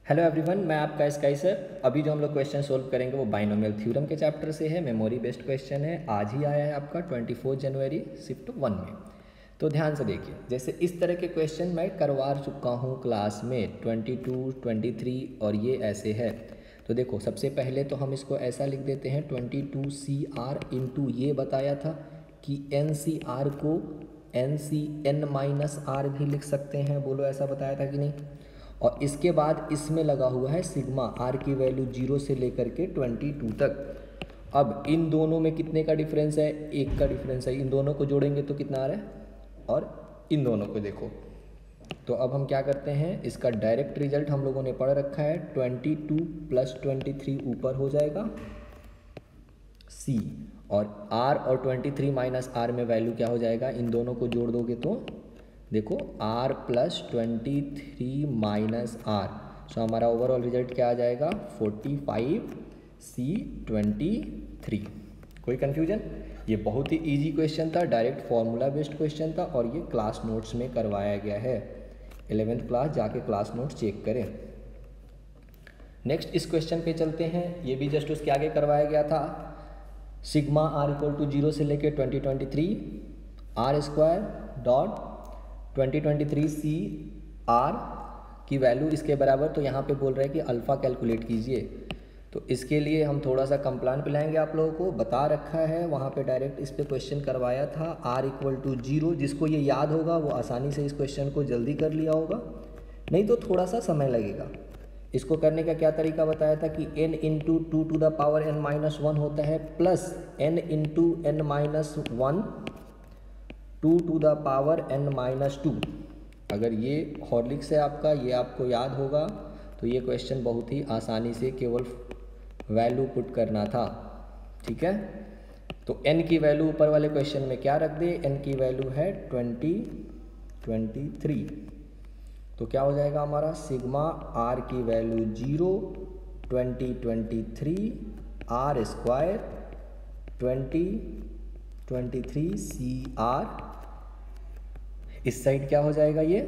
Hello everyone, मैं आपका sky sir. अभी जो हम लोग क्वेश्चन सोल्व करेंगे वो बाइनोमियल थ्योरम के चैप्टर से है। मेमोरी बेस्ड क्वेश्चन है। आज ही आया है आपका 24 जनवरी शिफ्ट 1 में। तो ध्यान से देखिए, जैसे इस तरह के क्वेश्चन मैं करवा चुका हूँ क्लास में 22, 23 और ये ऐसे है। तो देखो, सबसे पहले तो हम इसको ऐसा लिख देते हैं 22CR इंटू ये बताया था कि NCR को NCN-R भी लिख सकते हैं। बोलो, ऐसा बताया था कि नहीं। और इसके बाद इसमें लगा हुआ है सिग्मा आर की वैल्यू 0 से लेकर के 22 तक। अब इन दोनों में कितने का डिफरेंस है? 1 का डिफरेंस है। इन दोनों को जोड़ेंगे तो कितना आ रहा है, और इन दोनों को देखो। तो अब हम क्या करते हैं, इसका डायरेक्ट रिजल्ट हम लोगों ने पढ़ रखा है। 22 + 23 ऊपर हो जाएगा C, और R और 23 - R में वैल्यू क्या हो जाएगा, इन दोनों को जोड़ दोगे तो देखो R + 23 - R। सो हमारा ओवरऑल रिजल्ट क्या आ जाएगा, 45C23। कोई कन्फ्यूजन? ये बहुत ही इजी क्वेश्चन था, डायरेक्ट फॉर्मूला बेस्ड क्वेश्चन था, और ये क्लास नोट्स में करवाया गया है। 11th क्लास जाके क्लास नोट्स चेक करें। नेक्स्ट इस क्वेश्चन पे चलते हैं। ये भी जस्ट उसके आगे करवाया गया था। सिग्मा R = 0 से लेके 2023 R² 2023CR की वैल्यू इसके बराबर। तो यहाँ पे बोल रहे हैं कि अल्फ़ा कैलकुलेट कीजिए। तो इसके लिए हम थोड़ा सा कंप्लान पिलाएंगे आप लोगों को। बता रखा है वहाँ पे, डायरेक्ट इस पे क्वेश्चन करवाया था। R = 0, जिसको ये याद होगा वो आसानी से इस क्वेश्चन को जल्दी कर लिया होगा, नहीं तो थोड़ा सा समय लगेगा। इसको करने का क्या तरीका बताया था कि n × 2 to the power n-1 होता है, plus n × n-1 2 to the power n-2। अगर ये हॉर्लिक्स है आपका, ये आपको याद होगा, तो ये क्वेश्चन बहुत ही आसानी से केवल वैल्यू पुट करना था। ठीक है, तो n की वैल्यू ऊपर वाले क्वेश्चन में क्या रख दे, n की वैल्यू है 23। तो क्या हो जाएगा हमारा, सिग्मा R की वैल्यू 0 2023 R² 2023CR। इस साइड क्या हो जाएगा, ये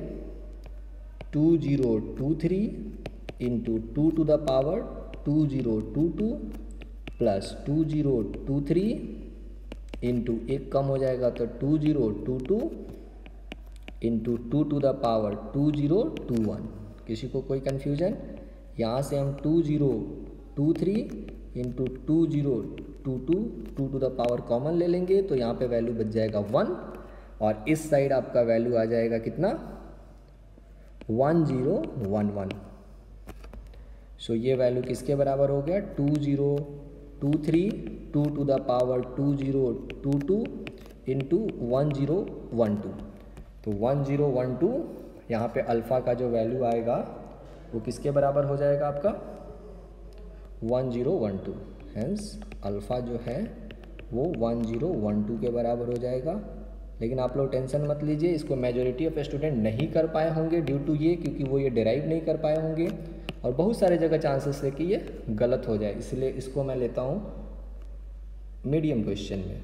2023 × 2 to the power 2022 plus 2023 into एक कम हो जाएगा तो 2022 इंटू 2 to the power 2021। किसी को कोई कन्फ्यूजन? यहाँ से हम 2023 into 2022 2 to the power common ले लेंगे, तो यहाँ पे वैल्यू बच जाएगा 1, और इस साइड आपका वैल्यू आ जाएगा कितना, 1011। सो ये वैल्यू किसके बराबर हो गया, 2023 2 to the power 2022 इंटू 1012। तो 1012 यहाँ पे अल्फ़ा का जो वैल्यू आएगा वो किसके बराबर हो जाएगा आपका, 1012। हेंस अल्फ़ा जो है वो 1012 के बराबर हो जाएगा। लेकिन आप लोग टेंशन मत लीजिए, इसको मेजॉरिटी ऑफ स्टूडेंट नहीं कर पाए होंगे ड्यू टू ये, क्योंकि वो ये डिराइव नहीं कर पाए होंगे, और बहुत सारे जगह चांसेस है कि ये गलत हो जाए। इसलिए इसको मैं लेता हूँ मीडियम क्वेश्चन में,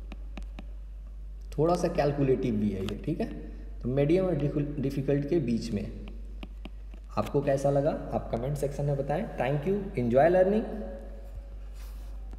थोड़ा सा कैलकुलेटिव भी है ये। ठीक है, तो मीडियम और डिफ़िकल्ट के बीच में। आपको कैसा लगा आप कमेंट सेक्शन में बताएं। Thank you, enjoy learning.